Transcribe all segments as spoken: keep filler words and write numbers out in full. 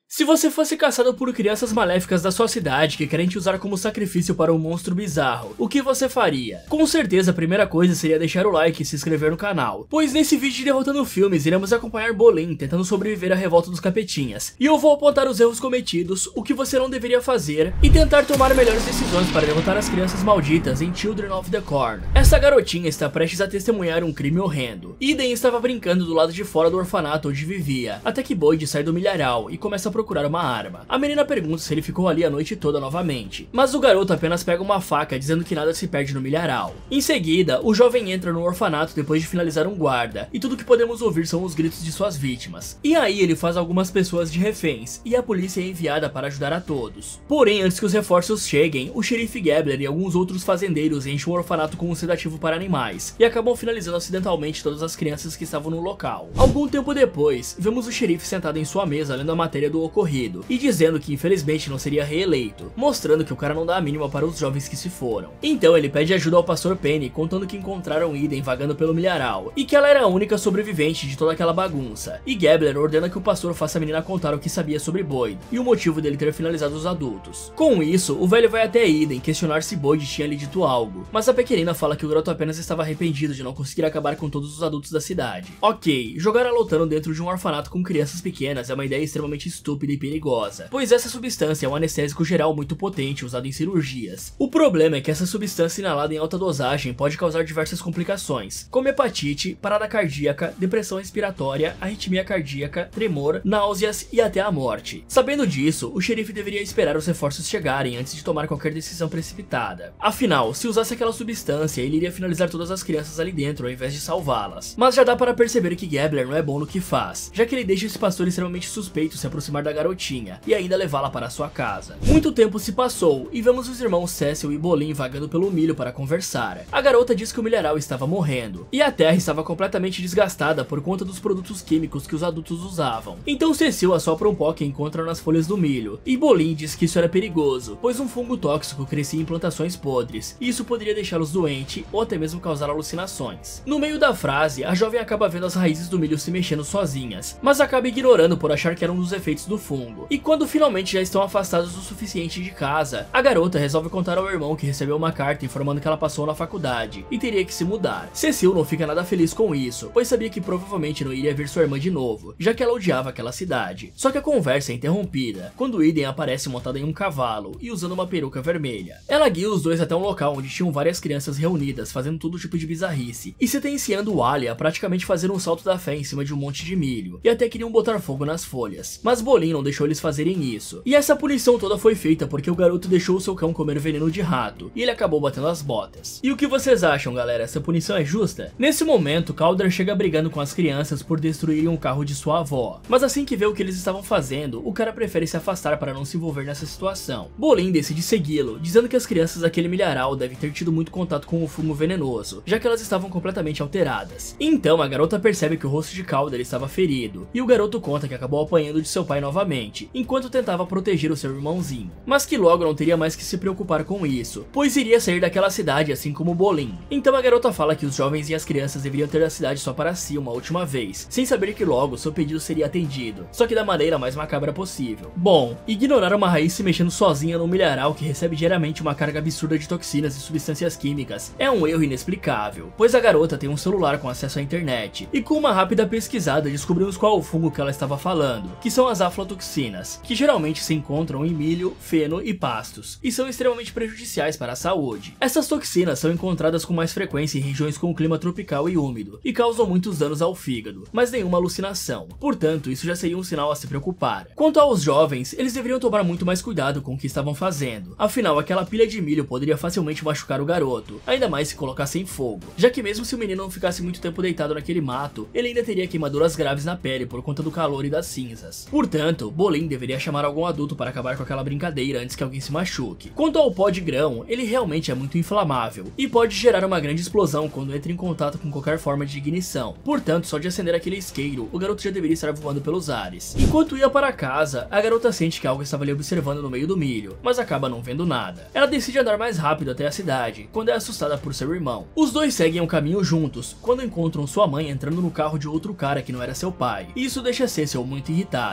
Se você fosse caçado por crianças maléficas da sua cidade que querem te usar como sacrifício para um monstro bizarro, o que você faria? Com certeza a primeira coisa seria deixar o like e se inscrever no canal, pois nesse vídeo de Derrotando Filmes iremos acompanhar Bolin tentando sobreviver à revolta dos capetinhas, e eu vou apontar os erros cometidos, o que você não deveria fazer, e tentar tomar melhores decisões para derrotar as crianças malditas em Children of the Corn. Essa garotinha está prestes a testemunhar um crime horrendo. Eden estava brincando do lado de fora do orfanato onde vivia, até que Boyd sai do milharal e começa a procurar uma arma. A menina pergunta se ele ficou ali a noite toda novamente, mas o garoto apenas pega uma faca dizendo que nada se perde no milharal. Em seguida, o jovem entra no orfanato depois de finalizar um guarda, e tudo que podemos ouvir são os gritos de suas vítimas. E aí ele faz algumas pessoas de reféns, e a polícia é enviada para ajudar a todos. Porém, antes que os reforços cheguem, o xerife Gabler e alguns outros fazendeiros enchem o orfanato com um sedativo para animais, e acabam finalizando acidentalmente todas as crianças que estavam no local. Algum tempo depois, vemos o xerife sentado em sua mesa lendo a matéria do ocorrido, e dizendo que infelizmente não seria reeleito, mostrando que o cara não dá a mínima para os jovens que se foram. Então ele pede ajuda ao pastor Penny, contando que encontraram Eden vagando pelo milharal, e que ela era a única sobrevivente de toda aquela bagunça, e Gabler ordena que o pastor faça a menina contar o que sabia sobre Boyd, e o motivo dele ter finalizado os adultos. Com isso, o velho vai até Eden questionar se Boyd tinha lhe dito algo, mas a pequenina fala que o garoto apenas estava arrependido de não conseguir acabar com todos os adultos da cidade. Ok, jogar a lutando dentro de um orfanato com crianças pequenas é uma ideia extremamente estúpida e perigosa, pois essa substância é um anestésico geral muito potente usado em cirurgias. O problema é que essa substância inalada em alta dosagem pode causar diversas complicações, como hepatite, parada cardíaca, depressão respiratória, arritmia cardíaca, tremor, náuseas e até a morte. Sabendo disso, o xerife deveria esperar os reforços chegarem antes de tomar qualquer decisão precipitada. Afinal, se usasse aquela substância, ele iria finalizar todas as crianças ali dentro ao invés de salvá-las. Mas já dá para perceber que Gabler não é bom no que faz, já que ele deixa esse pastor extremamente suspeito se aproximar da garotinha e ainda levá-la para sua casa. Muito tempo se passou e vemos os irmãos Cecil e Bolin vagando pelo milho para conversar. A garota diz que o milharal estava morrendo e a terra estava completamente desgastada por conta dos produtos químicos que os adultos usavam. Então Cecil assopra um pó que encontra nas folhas do milho e Bolin diz que isso era perigoso, pois um fungo tóxico crescia em plantações podres e isso poderia deixá-los doentes ou até mesmo causar alucinações. No meio da frase, a jovem acaba vendo as raízes do milho se mexendo sozinhas, mas acaba ignorando por achar que era um dos efeitos do fungo. E quando finalmente já estão afastados o suficiente de casa, a garota resolve contar ao irmão que recebeu uma carta informando que ela passou na faculdade e teria que se mudar. Cecil não fica nada feliz com isso, pois sabia que provavelmente não iria ver sua irmã de novo, já que ela odiava aquela cidade. Só que a conversa é interrompida quando Eden aparece montada em um cavalo e usando uma peruca vermelha. Ela guia os dois até um local onde tinham várias crianças reunidas fazendo todo tipo de bizarrice e sentenciando o Ali a praticamente fazer um salto da fé em cima de um monte de milho e até queriam botar fogo nas folhas, mas Bolin não deixou eles fazerem isso. E essa punição toda foi feita porque o garoto deixou o seu cão comer veneno de rato e ele acabou batendo as botas. E o que vocês acham, galera? Essa punição é justa? Nesse momento, Calder chega brigando com as crianças por destruírem o carro de sua avó, mas assim que vê o que eles estavam fazendo, o cara prefere se afastar para não se envolver nessa situação. Bolin decide segui-lo, dizendo que as crianças daquele milharal devem ter tido muito contato com o fungo venenoso, já que elas estavam completamente alteradas. Então a garota percebe que o rosto de Calder estava ferido, e o garoto conta que acabou apanhando de seu pai novamente, enquanto tentava proteger o seu irmãozinho, mas que logo não teria mais que se preocupar com isso, pois iria sair daquela cidade assim como Bolin. Então a garota fala que os jovens e as crianças deveriam ter a cidade só para si uma última vez, sem saber que logo seu pedido seria atendido, só que da maneira mais macabra possível. Bom, ignorar uma raiz se mexendo sozinha no milharal que recebe diariamente uma carga absurda de toxinas e substâncias químicas é um erro inexplicável, pois a garota tem um celular com acesso à internet, e com uma rápida pesquisada descobrimos qual o fungo que ela estava falando, que são as aflatoxinas, que geralmente se encontram em milho, feno e pastos, e são extremamente prejudiciais para a saúde. Essas toxinas são encontradas com mais frequência em regiões com clima tropical e úmido, e causam muitos danos ao fígado, mas nenhuma alucinação. Portanto, isso já seria um sinal a se preocupar. Quanto aos jovens, eles deveriam tomar muito mais cuidado com o que estavam fazendo. Afinal, aquela pilha de milho poderia facilmente machucar o garoto, ainda mais se colocasse em fogo, já que mesmo se o menino não ficasse muito tempo deitado naquele mato, ele ainda teria queimaduras graves na pele por conta do calor e das cinzas. Portanto, Bolin deveria chamar algum adulto para acabar com aquela brincadeira antes que alguém se machuque. Quanto ao pó de grão, ele realmente é muito inflamável e pode gerar uma grande explosão quando entra em contato com qualquer forma de ignição. Portanto, só de acender aquele isqueiro, o garoto já deveria estar voando pelos ares. Enquanto ia para casa, a garota sente que algo estava ali observando no meio do milho, mas acaba não vendo nada. Ela decide andar mais rápido até a cidade, quando é assustada por seu irmão. Os dois seguem um caminho juntos, quando encontram sua mãe entrando no carro de outro cara que não era seu pai, e isso deixa Cecil muito irritado, já que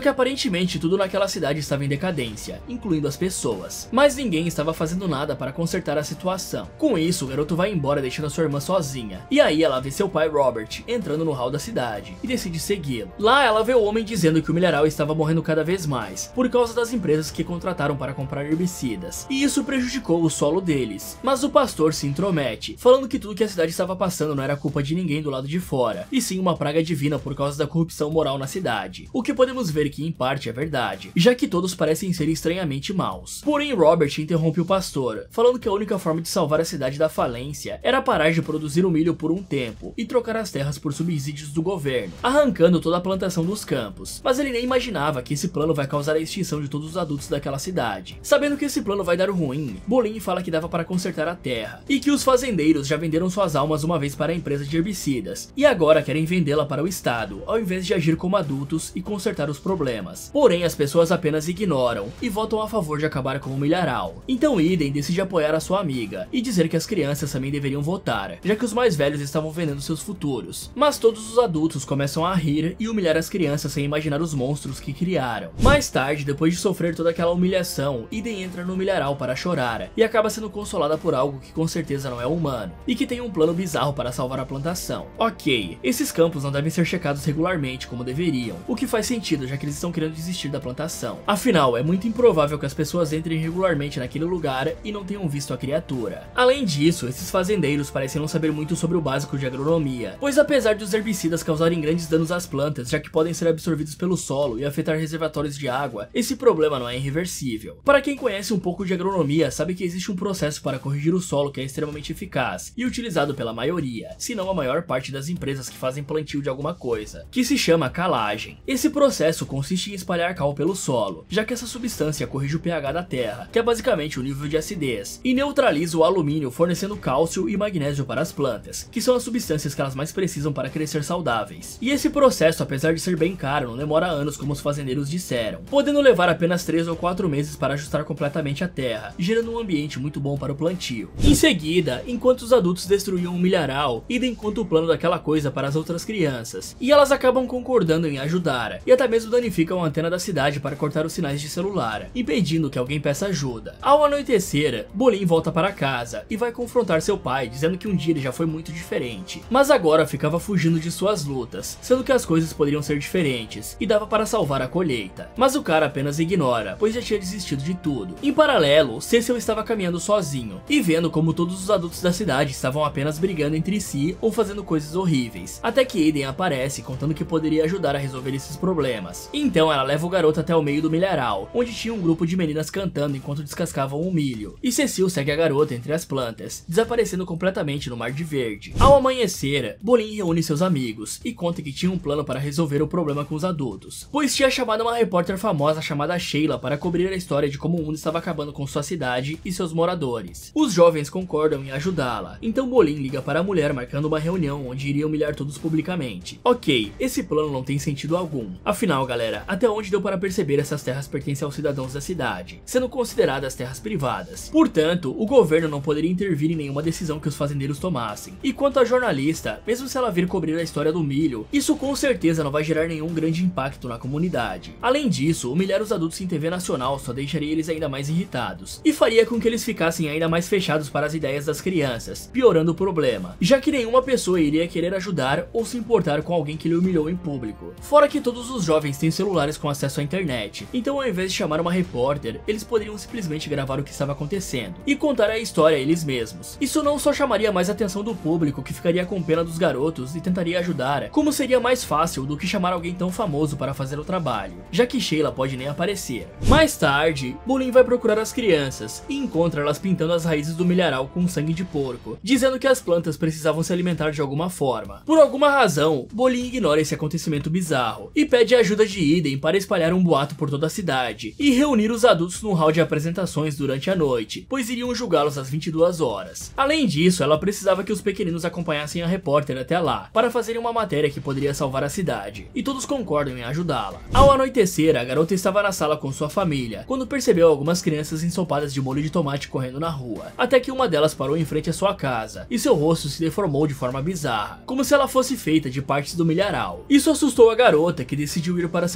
aparentemente tudo naquela cidade estava em decadência, incluindo as pessoas, mas ninguém estava fazendo nada para consertar a situação. Com isso, o garoto vai embora deixando a sua irmã sozinha, e aí ela vê seu pai Robert entrando no hall da cidade e decide segui-lo. Lá ela vê o homem dizendo que o milharal estava morrendo cada vez mais, por causa das empresas que contrataram para comprar herbicidas, e isso prejudicou o solo deles. Mas o pastor se intromete, falando que tudo que a cidade estava passando não era culpa de ninguém do lado de fora, e sim uma praga divina por causa da corrupção moral na cidade, o que podemos ver que em parte é verdade, já que todos parecem ser estranhamente maus. Porém, Robert interrompe o pastor, falando que a única forma de salvar a cidade da falência era parar de produzir o milho por um tempo e trocar as terras por subsídios do governo, arrancando toda a plantação dos campos. Mas ele nem imaginava que esse plano vai causar a extinção de todos os adultos daquela cidade. Sabendo que esse plano vai dar ruim, Bolin fala que dava para consertar a terra, e que os fazendeiros já venderam suas almas uma vez para a empresa de herbicidas, e agora querem vendê-la para o estado, ao invés de agir como adultos e consertar os problemas. Porém, as pessoas apenas ignoram e votam a favor de acabar com o milharal. Então Eden decide apoiar a sua amiga e dizer que as crianças também deveriam votar, já que os mais velhos estavam vendendo seus futuros. Mas todos os adultos começam a rir e humilhar as crianças sem imaginar os monstros que criaram. Mais tarde, depois de sofrer toda aquela humilhação, Eden entra no milharal para chorar e acaba sendo consolada por algo que com certeza não é humano e que tem um plano bizarro para salvar a plantação. Ok, esses campos não devem ser checados regularmente como deveriam, o que faz sentido já que eles estão querendo desistir da plantação. Afinal, é muito improvável que as pessoas entrem regularmente naquele lugar e não tenham visto a criatura. Além disso, esses fazendeiros parecem não saber muito sobre o básico de agronomia, pois apesar dos herbicidas causarem grandes danos às plantas, já que podem ser absorvidos pelo solo e afetar reservatórios de água, esse problema não é irreversível. Para quem conhece um pouco de agronomia, sabe que existe um processo para corrigir o solo que é extremamente eficaz e utilizado pela maioria, se não a maior parte das empresas que fazem plantio de alguma coisa, que se chama calagem. Esse processo consiste em espalhar cal pelo solo, já que essa substância corrige o pH da terra, que é basicamente o nível de acidez, e neutraliza o alumínio, fornecendo cálcio e magnésio para as plantas, que são as substâncias que elas mais precisam para crescer saudáveis. E esse processo, apesar de ser bem caro, não demora anos como os fazendeiros disseram, podendo levar apenas três ou quatro meses para ajustar completamente a terra, gerando um ambiente muito bom para o plantio. Em seguida, enquanto os adultos destruíam o milharal, Eden conta o plano daquela coisa para as outras crianças, e elas acabam concordando em ajudar, e até mesmo danificam a antena da cidade para cortar os sinais de celular, impedindo que alguém peça ajuda. Ao anoitecer, Bolin volta para casa e vai confrontar seu pai, dizendo que um dia ele já foi muito diferente, mas agora ficava fugindo de suas lutas, sendo que as coisas poderiam ser diferentes e dava para salvar a colheita. Mas o cara apenas ignora, pois já tinha desistido de tudo. Em paralelo, Cecil estava caminhando sozinho e vendo como todos os adultos da cidade estavam apenas brigando entre si ou fazendo coisas horríveis, até que Eden aparece contando que poderia ajudar a resolver esses problemas. Então ela leva o garoto até o meio do milharal, onde tinha um grupo de meninas cantando enquanto descascavam o milho, e Cecil segue a garota entre as plantas, desaparecendo completamente no mar de verde. Ao amanhecer, Bolin reúne seus amigos e conta que tinha um plano para resolver o problema com os adultos, pois tinha chamado uma repórter famosa chamada Sheila para cobrir a história de como o mundo estava acabando com sua cidade e seus moradores. Os jovens concordam em ajudá-la, então Bolin liga para a mulher marcando uma reunião onde iria humilhar todos publicamente. Ok, esse plano não tem sentido algum. Afinal, galera, até onde deu para perceber, essas terras pertencem aos cidadãos da cidade, sendo consideradas terras privadas. Portanto, o governo não poderia intervir em nenhuma decisão que os fazendeiros tomassem. E quanto à jornalista, mesmo se ela vir cobrir a história do milho, isso com certeza não vai gerar nenhum grande impacto na comunidade. Além disso, humilhar os adultos em T V nacional só deixaria eles ainda mais irritados, e faria com que eles ficassem ainda mais fechados para as ideias das crianças, piorando o problema, já que nenhuma pessoa iria querer ajudar ou se importar com alguém que lhe humilhou em público. Fora que todos os jovens têm celulares com acesso à internet, então ao invés de chamar uma repórter, eles poderiam simplesmente gravar o que estava acontecendo e contar a história a eles mesmos. Isso não só chamaria mais a atenção do público, que ficaria com pena dos garotos e tentaria ajudar, como seria mais fácil do que chamar alguém tão famoso para fazer o trabalho, já que Sheila pode nem aparecer. Mais tarde, Bolin vai procurar as crianças e encontra elas pintando as raízes do milharal com sangue de porco, dizendo que as plantas precisavam se alimentar de alguma forma. Por alguma razão, Bolin ignora esse acontecimento bizarro e pede a ajuda de Eden para espalhar um boato por toda a cidade e reunir os adultos num hall de apresentações durante a noite, pois iriam julgá-los às vinte e duas horas. Além disso, ela precisava que os pequeninos acompanhassem a repórter até lá, para fazerem uma matéria que poderia salvar a cidade, e todos concordam em ajudá-la. Ao anoitecer, a garota estava na sala com sua família, quando percebeu algumas crianças ensopadas de molho de tomate correndo na rua, até que uma delas parou em frente à sua casa, e seu rosto se deformou de forma bizarra, como se ela fosse feita de partes do milharal. Isso assustou a garota, que decidiu ir para seu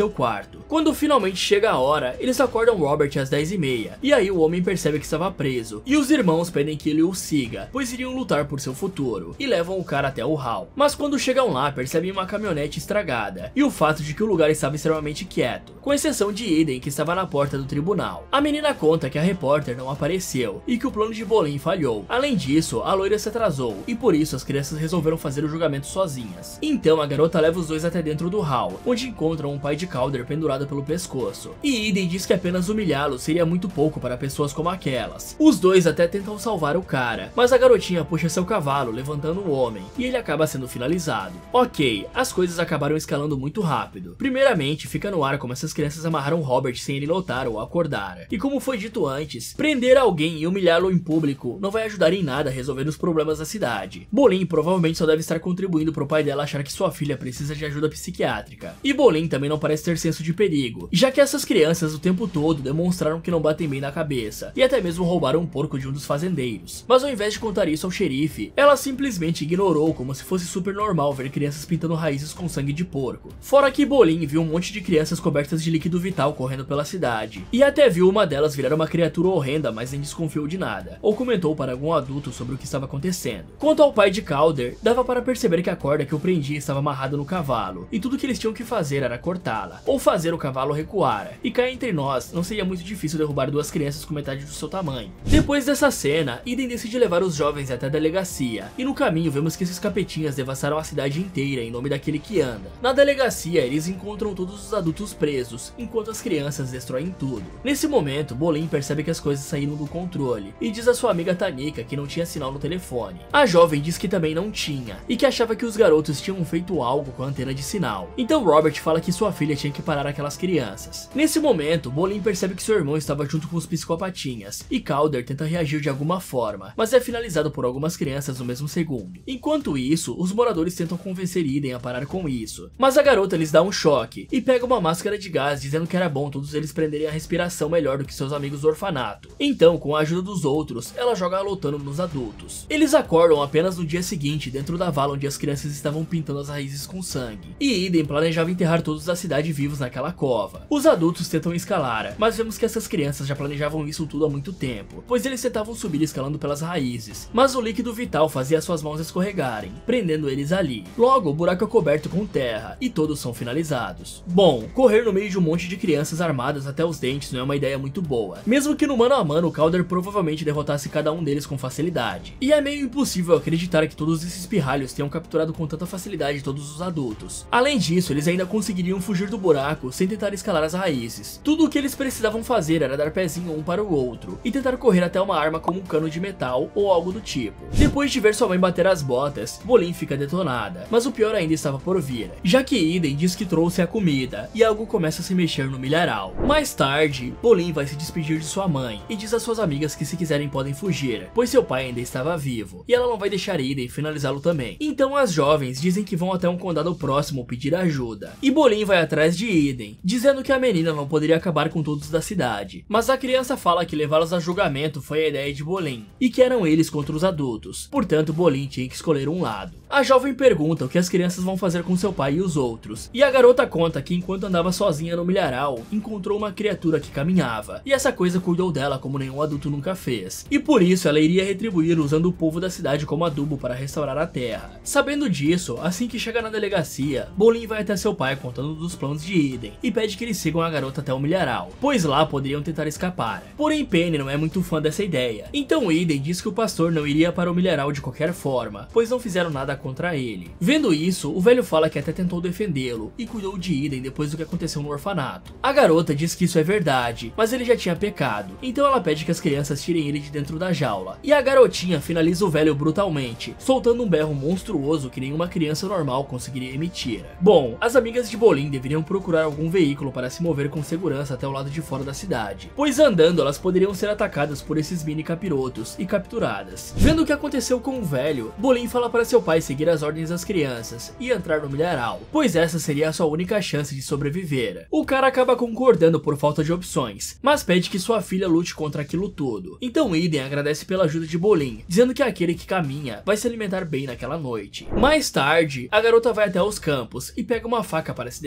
seu quarto. Quando finalmente chega a hora, eles acordam Robert às dez e meia, e aí o homem percebe que estava preso, e os irmãos pedem que ele o siga, pois iriam lutar por seu futuro, e levam o cara até o hall. Mas quando chegam lá, percebem uma caminhonete estragada, e o fato de que o lugar estava extremamente quieto, com exceção de Eden, que estava na porta do tribunal. A menina conta que a repórter não apareceu, e que o plano de Bolin falhou. Além disso, a loira se atrasou, e por isso as crianças resolveram fazer o julgamento sozinhas. Então a garota leva os dois até dentro do hall, onde encontram um pai de Calder pendurado pelo pescoço. E Eden diz que apenas humilhá-lo seria muito pouco para pessoas como aquelas. Os dois até tentam salvar o cara, mas a garotinha puxa seu cavalo, levantando o homem, e ele acaba sendo finalizado. Ok, as coisas acabaram escalando muito rápido. Primeiramente, fica no ar como essas crianças amarraram Robert sem ele notar ou acordar. E como foi dito antes, prender alguém e humilhá-lo em público não vai ajudar em nada a resolver os problemas da cidade. Bolin provavelmente só deve estar contribuindo pro pai dela achar que sua filha precisa de ajuda psiquiátrica. E Bolin também não parece ter senso de perigo, já que essas crianças o tempo todo demonstraram que não batem bem na cabeça, e até mesmo roubaram um porco de um dos fazendeiros. Mas ao invés de contar isso ao xerife, ela simplesmente ignorou como se fosse super normal ver crianças pintando raízes com sangue de porco. Fora que Bolin viu um monte de crianças cobertas de líquido vital correndo pela cidade, e até viu uma delas virar uma criatura horrenda, mas nem desconfiou de nada, ou comentou para algum adulto sobre o que estava acontecendo. Quanto ao pai de Calder, dava para perceber que a corda que o prendia estava amarrada no cavalo, e tudo que eles tinham que fazer era cortá-la, ou fazer o cavalo recuar, e cá entre nós, não seria muito difícil derrubar duas crianças com metade do seu tamanho. Depois dessa cena, Eden decide levar os jovens até a delegacia, e no caminho vemos que esses capetinhas devastaram a cidade inteira em nome daquele que anda. Na delegacia, eles encontram todos os adultos presos, enquanto as crianças destroem tudo. Nesse momento, Bolin percebe que as coisas saíram do controle, e diz à sua amiga Tanika que não tinha sinal no telefone. A jovem diz que também não tinha, e que achava que os garotos tinham feito algo com a antena de sinal. Então Robert fala que sua filha tinha que parar aquelas crianças. Nesse momento, Bolin percebe que seu irmão estava junto com os psicopatinhas, e Calder tenta reagir de alguma forma, mas é finalizado por algumas crianças no mesmo segundo. Enquanto isso, os moradores tentam convencer Eden a parar com isso, mas a garota lhes dá um choque, e pega uma máscara de gás dizendo que era bom todos eles prenderem a respiração melhor do que seus amigos do orfanato. Então, com a ajuda dos outros, ela joga a lotano nos adultos. Eles acordam apenas no dia seguinte dentro da vala onde as crianças estavam pintando as raízes com sangue, e Eden planejava enterrar todos da cidade vivos naquela cova. Os adultos tentam escalar, mas vemos que essas crianças já planejavam isso tudo há muito tempo, pois eles tentavam subir escalando pelas raízes, mas o líquido vital fazia suas mãos escorregarem, prendendo eles ali. Logo, o buraco é coberto com terra, e todos são finalizados. Bom, correr no meio de um monte de crianças armadas até os dentes não é uma ideia muito boa, mesmo que no mano a mano Calder provavelmente derrotasse cada um deles com facilidade. E é meio impossível acreditar que todos esses pirralhos tenham capturado com tanta facilidade todos os adultos. Além disso, eles ainda conseguiriam fugir do buraco sem tentar escalar as raízes. Tudo o que eles precisavam fazer era dar pezinho um para o outro, e tentar correr até uma arma como um cano de metal ou algo do tipo. Depois de ver sua mãe bater as botas, Bolin fica detonada, mas o pior ainda estava por vir, já que Eden diz que trouxe a comida, e algo começa a se mexer no milharal. Mais tarde, Bolin vai se despedir de sua mãe, e diz às suas amigas que se quiserem podem fugir, pois seu pai ainda estava vivo, e ela não vai deixar Eden finalizá-lo também. Então as jovens dizem que vão até um condado próximo pedir ajuda, e Bolin vai atrás de Eden, dizendo que a menina não poderia acabar com todos da cidade, mas a criança fala que levá-los a julgamento foi a ideia de Bolin, e que eram eles contra os adultos, portanto Bolin tinha que escolher um lado. A jovem pergunta o que as crianças vão fazer com seu pai e os outros, e a garota conta que enquanto andava sozinha no milharal, encontrou uma criatura que caminhava, e essa coisa cuidou dela como nenhum adulto nunca fez, e por isso ela iria retribuir usando o povo da cidade como adubo para restaurar a terra. Sabendo disso, assim que chega na delegacia, Bolin vai até seu pai contando dos planos de Eden, e pede que eles sigam a garota até o milharal, pois lá poderiam tentar escapar. Porém Penny não é muito fã dessa ideia, então Eden diz que o pastor não iria para o milharal de qualquer forma, pois não fizeram nada contra ele. Vendo isso, o velho fala que até tentou defendê-lo e cuidou de Eden depois do que aconteceu no orfanato. A garota diz que isso é verdade, mas ele já tinha pecado, então ela pede que as crianças tirem ele de dentro da jaula, e a garotinha finaliza o velho brutalmente, soltando um berro monstruoso que nenhuma criança normal conseguiria emitir. Bom, as amigas de Bolin deveriam procurar algum veículo para se mover com segurança até o lado de fora da cidade, pois andando elas poderiam ser atacadas por esses mini capirotos e capturadas. Vendo o que aconteceu com o velho, Bolin fala para seu pai seguir as ordens das crianças e entrar no milharal, pois essa seria a sua única chance de sobreviver. O cara acaba concordando por falta de opções, mas pede que sua filha lute contra aquilo tudo. Então Eden agradece pela ajuda de Bolin, dizendo que aquele que caminha vai se alimentar bem naquela noite. Mais tarde, a garota vai até os campos e pega uma faca para se defender,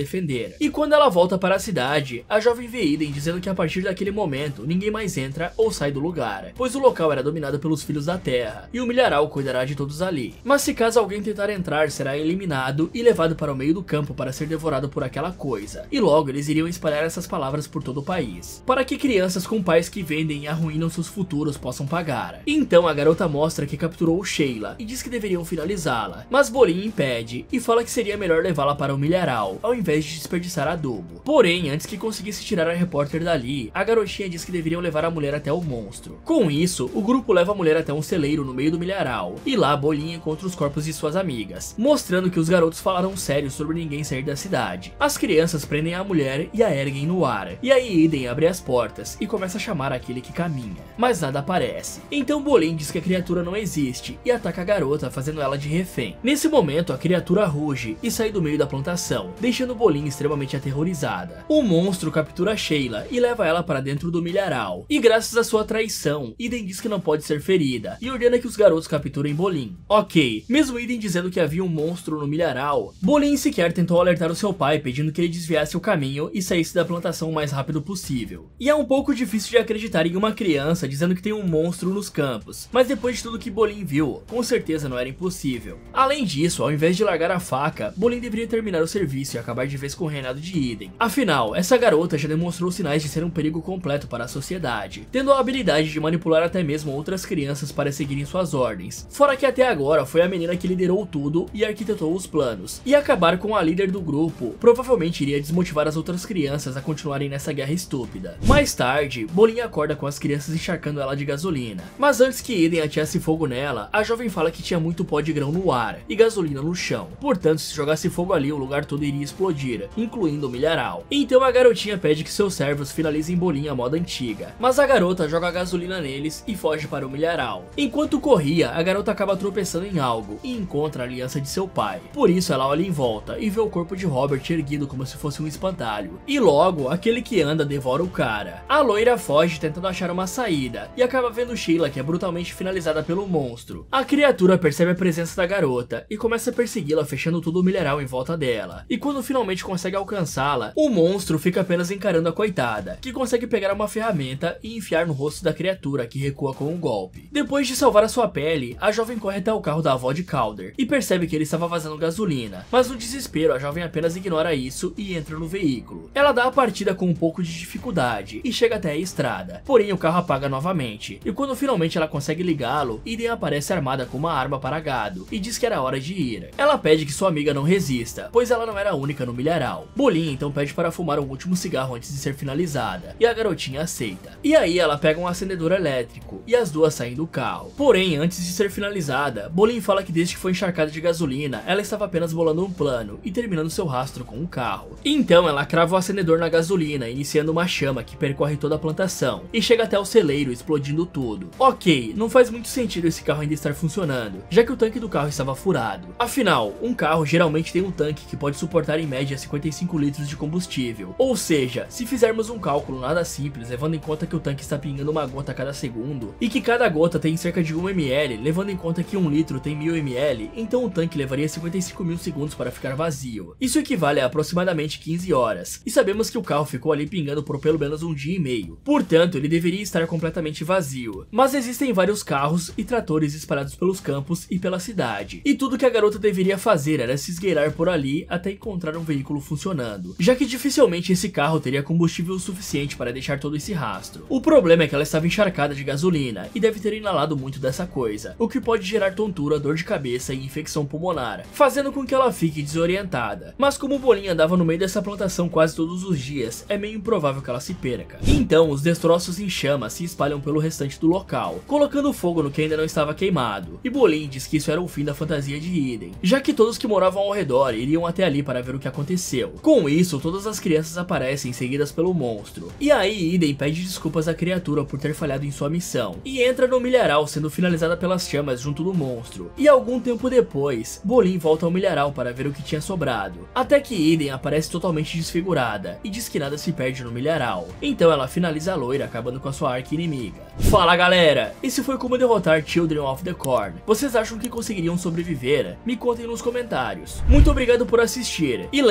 correr. E quando ela volta para a cidade, a jovem vê Eden dizendo que a partir daquele momento ninguém mais entra ou sai do lugar, pois o local era dominado pelos Filhos da Terra e o milharal cuidará de todos ali. Mas se caso alguém tentar entrar, será eliminado e levado para o meio do campo para ser devorado por aquela coisa. E logo eles iriam espalhar essas palavras por todo o país, para que crianças com pais que vendem e arruinam seus futuros possam pagar. Então a garota mostra que capturou Sheila e diz que deveriam finalizá-la, mas Bolin impede e fala que seria melhor levá-la para o milharal, ao invés de desperdiçar adubo. Porém, antes que conseguisse tirar a repórter dali, a garotinha diz que deveriam levar a mulher até o monstro. Com isso, o grupo leva a mulher até um celeiro no meio do milharal, e lá Bolin encontra os corpos de suas amigas, mostrando que os garotos falaram sério sobre ninguém sair da cidade. As crianças prendem a mulher e a erguem no ar, e aí Eden abre as portas e começa a chamar aquele que caminha, mas nada aparece. Então Bolin diz que a criatura não existe e ataca a garota, fazendo ela de refém. Nesse momento, a criatura ruge e sai do meio da plantação, deixando Bolin extremamente aterrorizada. O monstro captura Sheila e leva ela para dentro do milharal, e graças à sua traição, Eden diz que não pode ser ferida e ordena que os garotos capturem Bolin. Ok, mesmo Eden dizendo que havia um monstro no milharal, Bolin sequer tentou alertar o seu pai, pedindo que ele desviasse o caminho e saísse da plantação o mais rápido possível. E é um pouco difícil de acreditar em uma criança dizendo que tem um monstro nos campos, mas depois de tudo que Bolin viu, com certeza não era impossível. Além disso, ao invés de largar a faca, Bolin deveria terminar o serviço e acabar de vez com o reinado de Eden. Afinal, essa garota já demonstrou sinais de ser um perigo completo para a sociedade, tendo a habilidade de manipular até mesmo outras crianças para seguirem suas ordens. Fora que até agora foi a menina que liderou tudo e arquitetou os planos, e acabar com a líder do grupo provavelmente iria desmotivar as outras crianças a continuarem nessa guerra estúpida. Mais tarde, Bolin acorda com as crianças encharcando ela de gasolina, mas antes que Eden atirasse fogo nela, a jovem fala que tinha muito pó de grão no ar e gasolina no chão, portanto se jogasse fogo ali o lugar todo iria explodir, incluindo o milharal. Então a garotinha pede que seus servos finalizem Bolin à moda antiga, mas a garota joga gasolina neles e foge para o milharal. Enquanto corria, a garota acaba tropeçando em algo e encontra a aliança de seu pai, por isso ela olha em volta e vê o corpo de Robert erguido como se fosse um espantalho, e logo aquele que anda devora o cara. A loira foge tentando achar uma saída e acaba vendo Sheila, que é brutalmente finalizada pelo monstro. A criatura percebe a presença da garota e começa a persegui-la, fechando todo o milharal em volta dela, e quando finalmente consegue alcançá-la, o monstro fica apenas encarando a coitada, que consegue pegar uma ferramenta e enfiar no rosto da criatura, que recua com um golpe. Depois de salvar a sua pele, a jovem corre até o carro da avó de Calder e percebe que ele estava vazando gasolina, mas no desespero a jovem apenas ignora isso e entra no veículo. Ela dá a partida com um pouco de dificuldade e chega até a estrada, porém o carro apaga novamente, e quando finalmente ela consegue ligá-lo, Eden aparece armada com uma arma para gado e diz que era hora de ir. Ela pede que sua amiga não resista, pois ela não era a única no milharal. Bolin então pede para fumar um último cigarro antes de ser finalizada, e a garotinha aceita. E aí ela pega um acendedor elétrico e as duas saem do carro. Porém, antes de ser finalizada, Bolin fala que desde que foi encharcada de gasolina, ela estava apenas bolando um plano e terminando seu rastro com o carro. Então ela crava o acendedor na gasolina, iniciando uma chama que percorre toda a plantação e chega até o celeiro, explodindo tudo. Ok, não faz muito sentido esse carro ainda estar funcionando, já que o tanque do carro estava furado. Afinal, um carro geralmente tem um tanque que pode suportar em média cinquenta e cinco litros de combustível, ou seja, se fizermos um cálculo nada simples, levando em conta que o tanque está pingando uma gota a cada segundo e que cada gota tem cerca de um mililitro, levando em conta que um litro tem mil mililitros, então o tanque levaria cinquenta e cinco mil segundos para ficar vazio. Isso equivale a aproximadamente quinze horas, e sabemos que o carro ficou ali pingando por pelo menos um dia e meio, portanto ele deveria estar completamente vazio. Mas existem vários carros e tratores espalhados pelos campos e pela cidade, e tudo que a garota deveria fazer era se esgueirar por ali até encontrar um veículo funcionando, já que dificilmente esse carro teria combustível suficiente para deixar todo esse rastro. O problema é que ela estava encharcada de gasolina e deve ter inalado muito dessa coisa, o que pode gerar tontura, dor de cabeça e infecção pulmonar, fazendo com que ela fique desorientada. Mas como Bolin andava no meio dessa plantação quase todos os dias, é meio improvável que ela se perca. Então os destroços em chamas se espalham pelo restante do local, colocando fogo no que ainda não estava queimado, e Bolin diz que isso era o fim da fantasia de Eden, já que todos que moravam ao redor iriam até ali para ver o que aconteceu. Com isso, todas as crianças aparecem seguidas pelo monstro, e aí Eden pede desculpas à criatura por ter falhado em sua missão, e entra no milharal sendo finalizada pelas chamas junto do monstro. E algum tempo depois, Bolin volta ao milharal para ver o que tinha sobrado, até que Eden aparece totalmente desfigurada e diz que nada se perde no milharal. Então ela finaliza a loira, acabando com a sua arqui-inimiga. Fala galera, esse foi como derrotar Children of the Corn. Vocês acham que conseguiriam sobreviver? Me contem nos comentários. Muito obrigado por assistir, e lembre-se de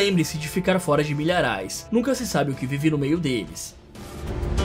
de ficar fora de milharais. Nunca se sabe o que vive no meio deles.